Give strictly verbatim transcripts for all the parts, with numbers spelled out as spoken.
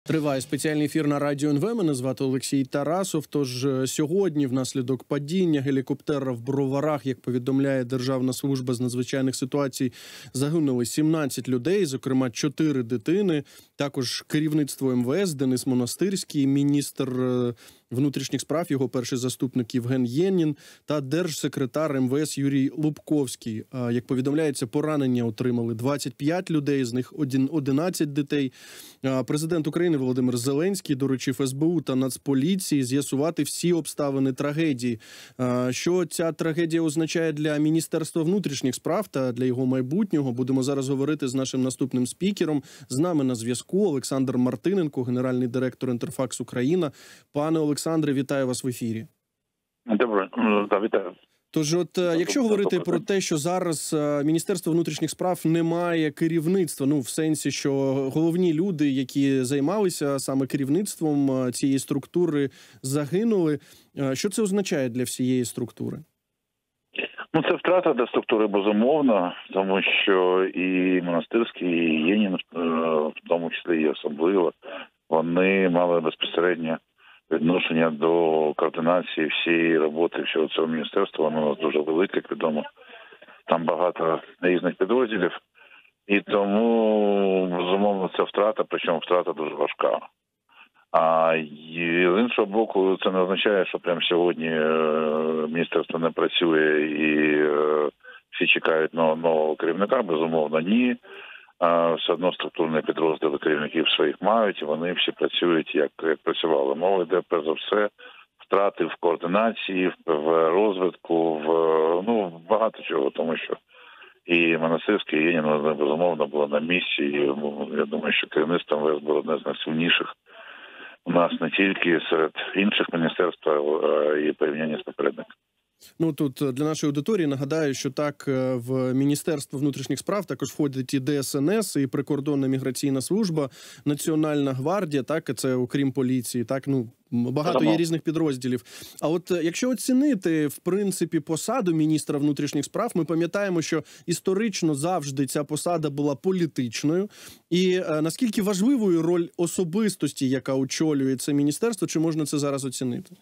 Триває спеціальний ефір на Радіо ен ве. Мене звати Олексій Тарасов. Тож сьогодні внаслідок падіння гелікоптера в Броварах, як повідомляє Державна служба з надзвичайних ситуацій, загинули сімнадцять людей, зокрема чотири дитини. Також керівництво ем ве ес, Денис Монастирський, міністр внутрішніх справ, його перший заступник Євген Єнін та держсекретар ем ве ес Юрій Лубковський. Як повідомляється, поранення отримали двадцять п'ять людей, з них одинадцять дітей. Президент України Володимир Зеленський доручив ес бе у та Нацполіції з'ясувати всі обставини трагедії. Що ця трагедія означає для Міністерства внутрішніх справ та для його майбутнього, будемо зараз говорити з нашим наступним спікером. З нами на зв'язку Олександр Мартиненко, генеральний директор Інтерфакс Україна. Пане Олександре, вітаю вас в ефірі. Добре, да, вітаю. Тож от, якщо говорити про те, що зараз Міністерство внутрішніх справ не має керівництва, ну, в сенсі, що головні люди, які займалися саме керівництвом цієї структури, загинули, що це означає для всієї структури? Ну, це втрата для структури, безумовно, тому що і Монастирський, і Єнін, в тому числі і особливо, вони мали безпосередньо відношення до координації всієї роботи всього цього міністерства. Воно у нас дуже велике, як відомо. Там багато різних підрозділів. І тому, безумовно, це втрата, причому втрата дуже важка. А з іншого боку, це не означає, що прямо сьогодні міністерство не працює і всі чекають нового керівника. Безумовно, ні. Все одно структурні підрозділи керівників своїх мають, і вони всі працюють, як, як працювали. Мова йде, перш за все, втрати в координації, в розвитку, в, ну, багато чого, тому що і Монастирський, і Єнін, безумовно, було на місці, і я думаю, що керівництво ем ве ес було одне з найсильніших у нас не тільки серед інших міністерств, а і порівняння з попередниками. Ну, тут для нашої аудиторії нагадаю, що так в Міністерство внутрішніх справ також входить і де ес ен ес, і Прикордонна міграційна служба, Національна гвардія, так, це окрім поліції, так, ну, багато є різних підрозділів. А от якщо оцінити, в принципі, посаду міністра внутрішніх справ, ми пам'ятаємо, що історично завжди ця посада була політичною. І е, наскільки важливою роль особистості, яка очолює це міністерство, чи можна це зараз оцінити?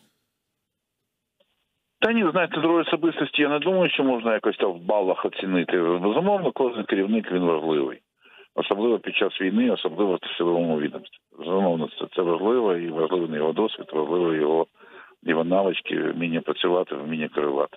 Та ні, знаєте, роль особистості, я не думаю, що можна якось там в балах оцінити. Безумовно, кожен керівник, він важливий. Особливо під час війни, особливо в силовому відомстві. Безумовно, це, це важливо, і важливий його досвід, важливо його, його навички, вміння працювати, вміння керувати.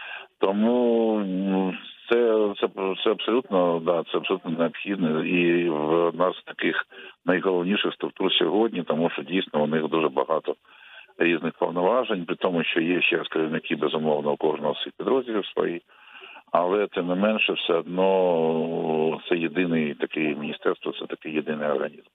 Тому це, це, це абсолютно, да, це абсолютно необхідно. І в нас таких найголовніших структур сьогодні, тому що дійсно у них дуже багато різних повноважень, при тому, що є ще раз керівники, безумовно, у кожного з цих підрозділів свої, але тим не менше все одно це єдиний такий міністерство, це такий єдиний організм.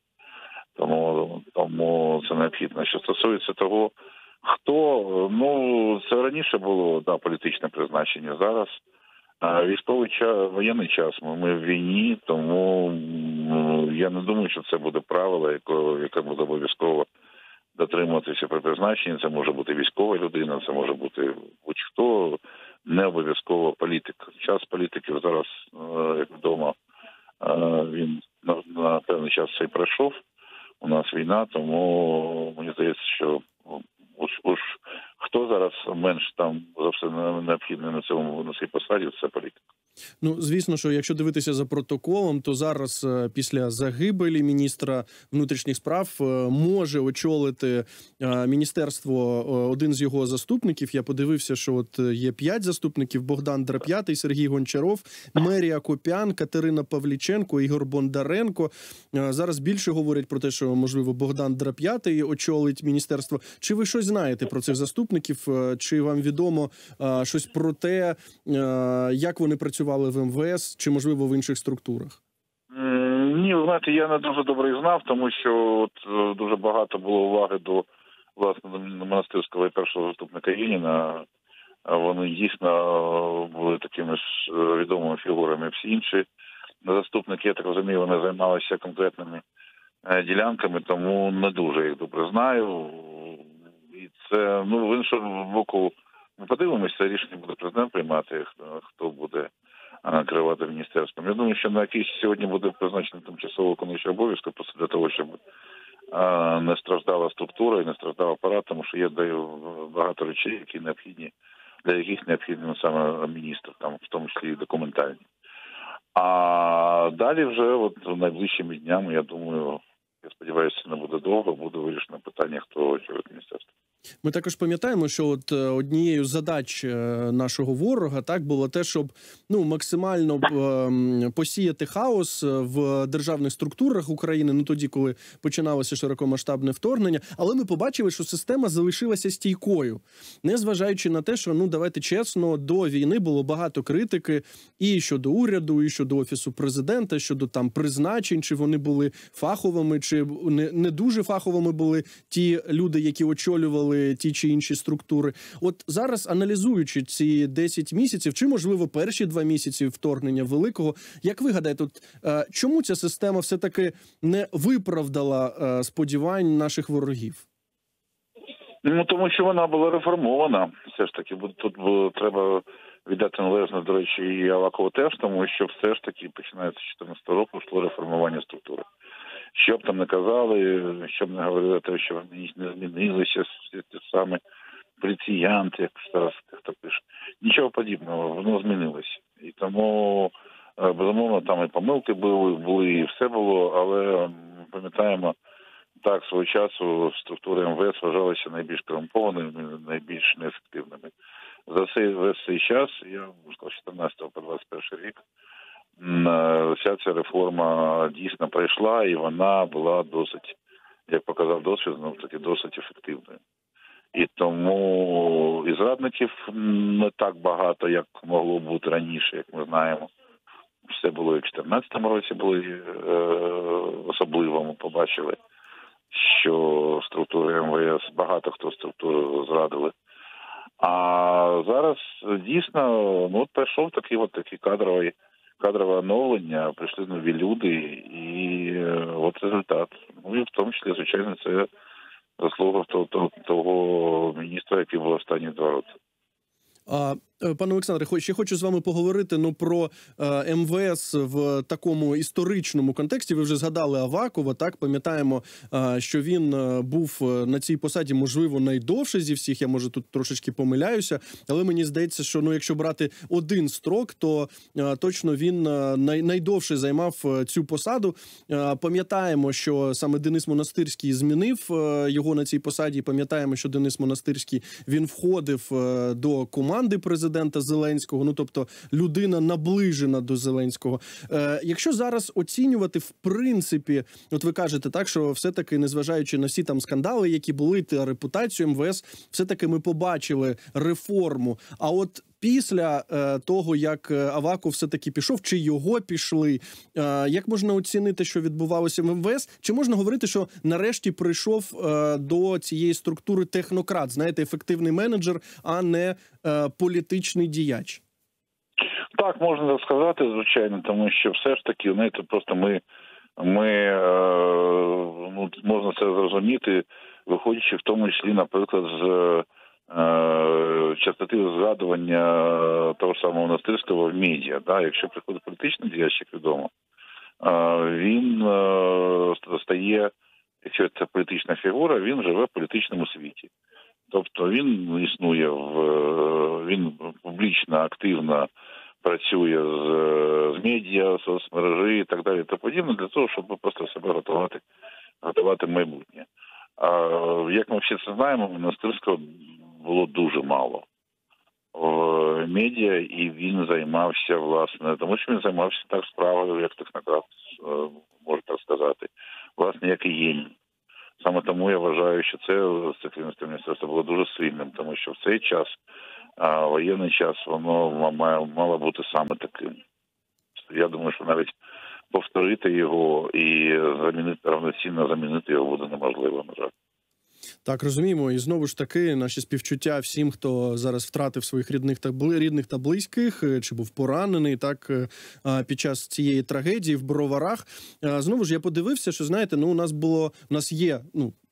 Тому, тому це необхідно. Що стосується того, хто, ну, це раніше було, да, політичне призначення, зараз а військовий час, воєнний час, ми, ми в війні, тому ну, я не думаю, що це буде правило, яке, яке буде обов'язково дотримуватися при призначенні. Це може бути військова людина, це може бути будь-хто, не обов'язково політик. Час політиків зараз, як відомо, він на, на певний час цей пройшов. У нас війна, тому мені здається, що уж, уж хто зараз менш там за все необхідний на цьому, на цій посаді, це політик. Ну, звісно, що якщо дивитися за протоколом, то зараз після загибелі міністра внутрішніх справ може очолити міністерство один з його заступників. Я подивився, що от є п'ять заступників: Богдан Драп'ятий, Сергій Гончаров, Мерія Копян, Катерина Павліченко, Ігор Бондаренко. Зараз більше говорять про те, що, можливо, Богдан Драп'ятий очолить міністерство. Чи ви щось знаєте про цих заступників? Чи вам відомо щось про те, як вони працювали в ем ве ес, чи, можливо, в інших структурах? Ні, ви знаєте, я не дуже добре їх знав, тому що от дуже багато було уваги до, власне, Монастирського і першого заступника Єніна. Вони дійсно були такими ж відомими фігурами. Всі інші заступники, я так розумію, вони займалися конкретними ділянками, тому не дуже їх добре знаю. І це, ну, в іншому боку, ми подивимося, це рішення буде президент приймати, хто буде керувати міністерством. Я думаю, що на якийсь сьогодні буде призначений тимчасово виконуючий обов'язки, просто для того, щоб не страждала структура і не страждав апарат, тому що є багато речей, які необхідні, для яких необхідний саме міністр, там, в тому числі і документальні. А далі вже от найближчими днями, я думаю, я сподіваюся, не буде довго, буде вирішено питання, хто очолить міністерство. Ми також пам'ятаємо, що от однією з задач нашого ворога так було те, щоб ну максимально е, посіяти хаос в державних структурах України, ну тоді, коли починалося широкомасштабне вторгнення. Але ми побачили, що система залишилася стійкою, незважаючи на те, що ну давайте чесно, до війни було багато критики і щодо уряду, і щодо офісу президента, щодо там призначень, чи вони були фаховими, чи не, не дуже фаховими були ті люди, які очолювали ті чи інші структури. От зараз, аналізуючи ці десять місяців, чи, можливо, перші два місяці вторгнення великого, як ви гадаєте, от, е, чому ця система все-таки не виправдала е, сподівань наших ворогів? Ну, тому що вона була реформована. Все ж таки, тут було, треба віддати належне, до речі, і Авакову теж, тому що все ж таки, починається з чотирнадцятого року, йшло реформування структури. Що б там не казали, що б не говорили, те, що вони не змінилися, ті самі поліціянти, як зараз хто пише. Нічого подібного, воно змінилося. І тому, безумовно, там і помилки були, були, і все було, але пам'ятаємо, так, свого часу структури ем ве ес вважалися найбільш корумпованими, найбільш неефективними. За цей весь цей час, я можу сказати, з чотирнадцятого по двадцять перший рік, вся ця реформа дійсно пройшла, і вона була досить, як показав досвід, ну, таки досить ефективною. І тому і зрадників не так багато, як могло бути раніше, як ми знаємо. Все було і в чотирнадцятому році, було е, особливо, ми побачили, що структури ем ве ес, багато хто структуру зрадили. А зараз дійсно, ну, от прийшов такий от такий кадровий кадрове оновлення, прийшли нові люди, і от результат. Ну і в тому числі, звичайно, це заслуга того, того, того міністра, який був останні два роки. А, пане Олександре, ще хочу з вами поговорити ну, про е, ем ве ес в такому історичному контексті. Ви вже згадали Авакова, так? Пам'ятаємо, е, що він е, був на цій посаді, можливо, найдовше зі всіх. Я, може, тут трошечки помиляюся. Але мені здається, що ну, якщо брати один строк, то е, точно він е, най, найдовше займав е, цю посаду. Е, пам'ятаємо, що саме Денис Монастирський змінив е, його на цій посаді. Пам'ятаємо, що Денис Монастирський, він входив е, до команди президента Зеленського, ну тобто людина наближена до Зеленського. Е, якщо зараз оцінювати в принципі, от ви кажете так, що все-таки, незважаючи на всі там скандали, які були, та репутацію ем ве ес, все-таки ми побачили реформу. А от після е, того, як Аваков все-таки пішов, чи його пішли, е, як можна оцінити, що відбувалося в ем ве ес? Чи можна говорити, що нарешті прийшов е, до цієї структури технократ, знаєте, ефективний менеджер, а не е, політичний діяч? Так, можна так сказати, звичайно, тому що все ж таки, знаєте, просто ми, ми е, ну, можна це зрозуміти, виходячи в тому числі, наприклад, з частоти згадування того ж самого Монастирського в медіа. Да? Якщо приходить політичний діяч, як відомо, він стає, якщо це політична фігура, він живе в політичному світі. Тобто він існує, в, він публічно, активно працює з, з медіа, соцмережі і так далі, та подібне, для того, щоб просто себе готувати, готувати майбутнє. А як ми всі це знаємо, Монастирського було дуже мало в медіа, і він займався, власне, тому що він займався так справою, як технократ, можна так сказати, власне, як і єній. Саме тому я вважаю, що це це керівництво міністерства було дуже сильним, тому що в цей час, а воєнний час, воно має, мало бути саме таким. Я думаю, що навіть повторити його і замінити, равноцінно замінити його буде неможливо, на жаль. Так, розуміємо. І знову ж таки, наші співчуття всім, хто зараз втратив своїх рідних та рідних та близьких, чи був поранений, так, під час цієї трагедії в Броварах. Знову ж я подивився, що, знаєте, ну, у нас було, у нас є, ну,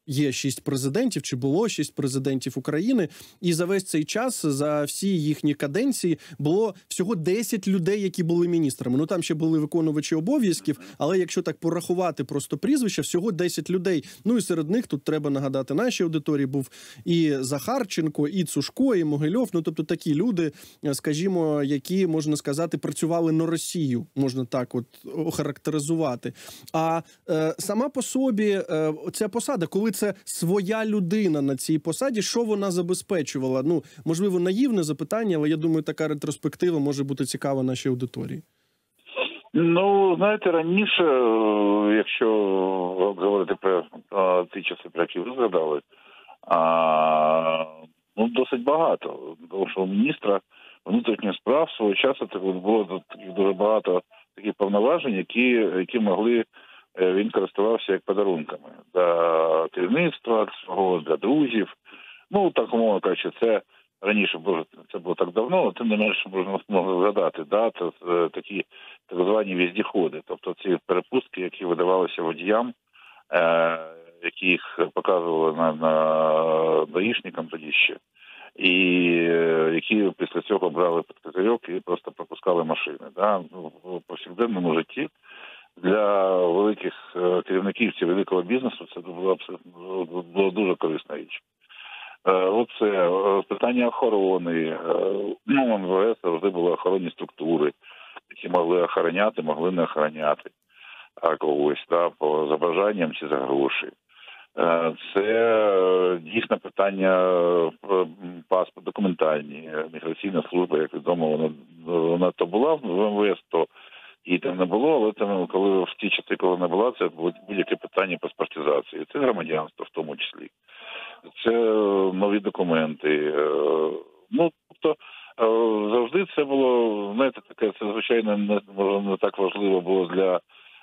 є шість президентів, чи було шість президентів України, і за весь цей час, за всі їхні каденції, було всього десять людей, які були міністрами. Ну, там ще були виконувачі обов'язків, але якщо так порахувати просто прізвища, всього десять людей. Ну, і серед них, тут треба нагадати, нашій аудиторії був і Захарченко, і Цушко, і Могильов. Ну, тобто такі люди, скажімо, які, можна сказати, працювали на Росію, можна так от охарактеризувати. А е, сама по собі е, ця посада, коли це своя людина на цій посаді, що вона забезпечувала? Ну, можливо, наївне запитання, але я думаю, така ретроспектива може бути цікава нашій аудиторії. Ну, знаєте, раніше, якщо говорити про ті часи, про які ви згадали, а, ну, досить багато. Тому що у міністра внутрішніх справ свого часу було таких дуже багато таких повноважень, які, які могли, він користувався як подарунками для керівництва свого, для друзів. Ну, так, умовно кажучи, це раніше, боже, це було так давно, але тим не менше можна, можна згадати, да, це, це такі так звані віздіходи, тобто ці перепустки, які видавалися водіям, е, які їх показували на, на даїшникам тоді ще, і е, які після цього брали під козирьок і просто пропускали машини. Да. В повсякденному житті для великих е, керівників цього великого бізнесу це було абсолютно було дуже корисна річ. Оце питання охорони. Ну, в ем ве ес завжди були охоронні структури, які могли охороняти, могли не охороняти когось, да, по за бажанням чи за гроші. Це дійсно питання паспорт, документальні. Міграційна служба, як відомо, вона, вона то була в ем ве ес, то її там не було, але там, коли в ті часи, коли не була, це будь-яке питання паспортизації. Це громадянство в тому числі. Це нові документи. Ну, тобто, завжди це було, знаєте, таке, це, звичайно, не, може, не так важливо було для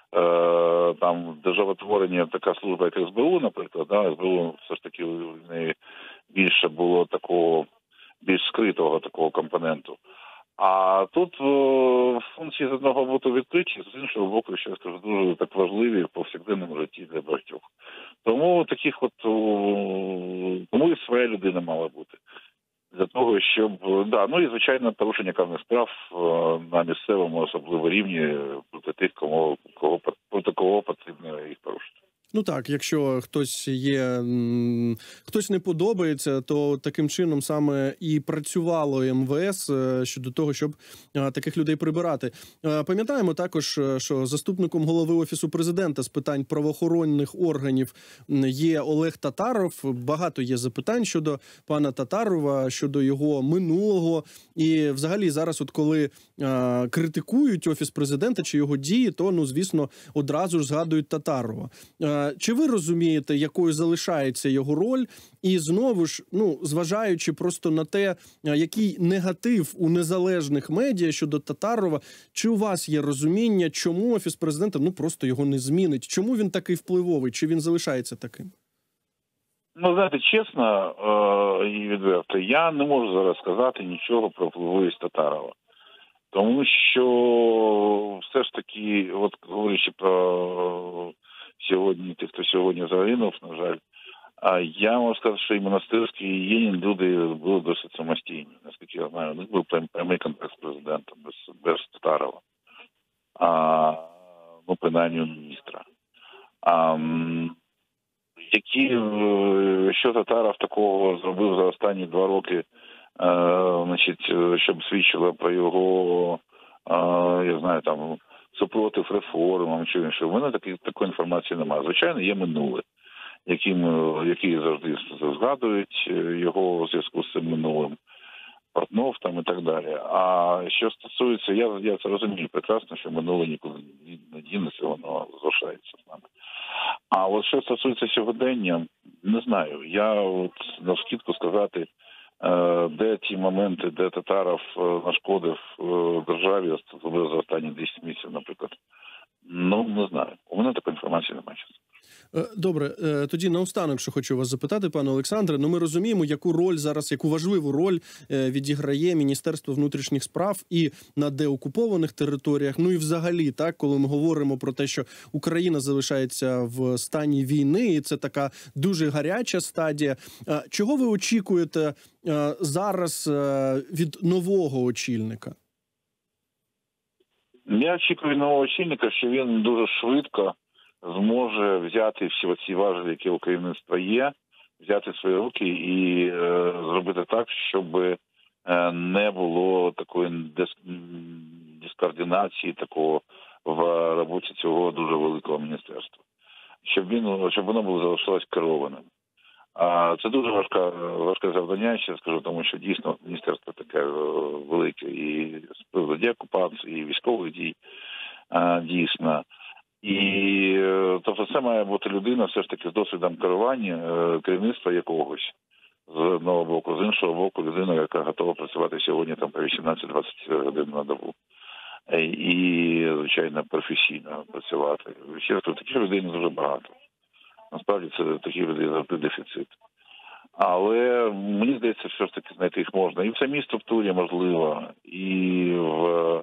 там державотворення така служба, як ес бе у, наприклад. Да? ес бе у все ж таки в неї більше було такого, більш скритого такого компоненту. А тут о, функції з одного боку відкриті, з іншого боку, ще скажу, дуже так важливі в повсякденному житті для багатьох. Тому таких от, тому і своя людина мала бути. Для того, щоб, да, ну і, звичайно, порушення карних справ на місцевому особливо рівні проти тих, кому, кого, проти кого потрібно їх порушити. Ну так, якщо хтось є, хтось не подобається, то таким чином саме і працювало ем ве ес щодо того, щоб таких людей прибирати. Пам'ятаємо також, що заступником голови Офісу президента з питань правоохоронних органів є Олег Татаров. Багато є запитань щодо пана Татарова, щодо його минулого. І взагалі зараз, от коли а, критикують Офіс президента чи його дії, то, ну, звісно, одразу ж згадують Татарова. А, Чи ви розумієте, якою залишається його роль? І знову ж, ну, зважаючи просто на те, який негатив у незалежних медіа щодо Татарова, чи у вас є розуміння, чому Офіс президента, ну, просто його не змінить? Чому він такий впливовий? Чи він залишається таким? Ну, знаєте, чесно е- і відверто, я не можу зараз сказати нічого про впливовість Татарова. Тому що все ж таки, от говорячи про сьогодні, тих, хто сьогодні загинув, на жаль, а я можу сказати, що і Монастирський, і Єнін люди були досить самостійні. Наскільки я знаю, у них був прямий контакт з президентом, без, без Татарова. А, ну, принаймні, у міністра. А, які, що Татаров такого зробив за останні два роки, а, значить, щоб свідчило про його, а, я знаю, там, супротив реформам, чи інше. У мене такі, такої інформації немає. Звичайно, є минуле, яким, які завжди згадують його у зв'язку з цим минулим, Портнов там і так далі. А що стосується, я, я це розумію прекрасно, що минуле нікуди не дінеться, воно залишається з нами. А от що стосується сьогодення, не знаю. Я от навскидку сказати, де ті моменти, де Татаров нашкодив державі за останні десять місяців, наприклад, ну, не знаю. У мене такої інформації немає. Добре, тоді наостанок, що хочу вас запитати, пане Олександре, ну ми розуміємо, яку роль зараз, яку важливу роль відіграє Міністерство внутрішніх справ і на деокупованих територіях, ну і взагалі, так, коли ми говоримо про те, що Україна залишається в стані війни, і це така дуже гаряча стадія. Чого ви очікуєте зараз від нового очільника? Я очікую від нового очільника, що він дуже швидко зможе взяти всі оці важелі, які у керівництва є, взяти в свої руки і е, зробити так, щоб е, не було такої дис, дискоординації такого в роботі цього дуже великого міністерства. Щоб він, щоб воно було залишилось керованим. А це дуже важке, важке завдання, ще скажу, тому що дійсно міністерство таке велике і з приводу деокупації, і військових дій, а, дійсно. І, тобто, це має бути людина все ж таки з досвідом керування, керівництва якогось, з одного боку, з іншого боку, людина, яка готова працювати сьогодні там по вісімнадцять-двадцять годин на добу. І, звичайно, професійно працювати. Ще раз, таких людей не дуже багато. Насправді, це такі людей завжди дефіцит. Але, мені здається, все ж таки знайти їх можна. І в самій структурі можливо, і в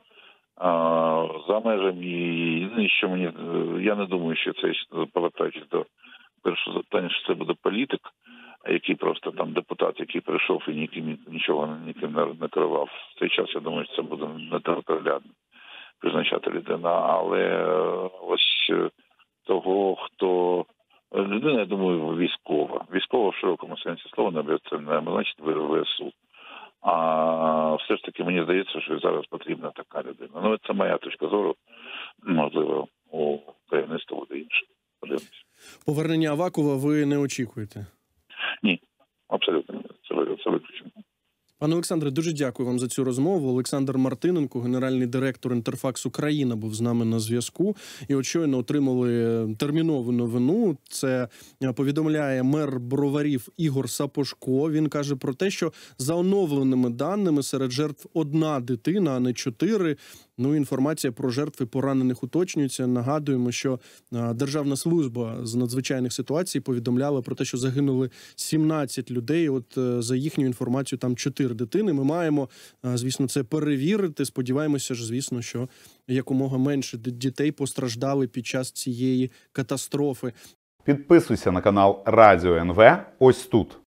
за межами, і що мені, я не думаю, що це, повертаючись до першого запитання, що це буде політик, який просто там депутат, який прийшов і ніким, нічого ніким не керував. В цей час, я думаю, що це буде не територіально призначати людина, але ось того, хто людина, я думаю, військова. Військова в широкому сенсі слова, не це не значить ВСУ. А все ж таки, мені здається, що зараз потрібна така людина. Ну, це моя точка зору, можливо, у керівництва буде інше. Повернення Авакова ви не очікуєте? Ні, абсолютно не. Це, це виключено. Пане Олександре, дуже дякую вам за цю розмову. Олександр Мартиненко, генеральний директор Інтерфакс Україна, був з нами на зв'язку. І от щойно отримали термінову новину. Це повідомляє мер Броварів Ігор Сапожко. Він каже про те, що за оновленими даними серед жертв одна дитина, а не чотири. Ну, інформація про жертв і поранених уточнюється. Нагадуємо, що Державна служба з надзвичайних ситуацій повідомляла про те, що загинули сімнадцять людей. От за їхню інформацію там чотири дитини. Ми маємо, звісно, це перевірити. Сподіваємося ж, звісно, що якомога менше дітей постраждали під час цієї катастрофи. Підписуйся на канал Радіо ен ве ось тут.